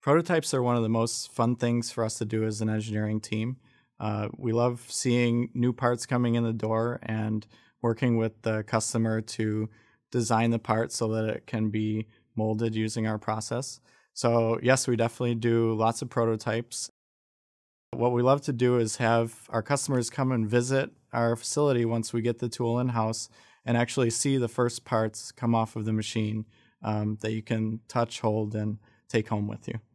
Prototypes are one of the most fun things for us to do as an engineering team. We love seeing new parts coming in the door and working with the customer to design the part so that it can be molded using our process. So yes, we definitely do lots of prototypes. What we love to do is have our customers come and visit our facility once we get the tool in-house and actually see the first parts come off of the machine that you can touch, hold, and take home with you.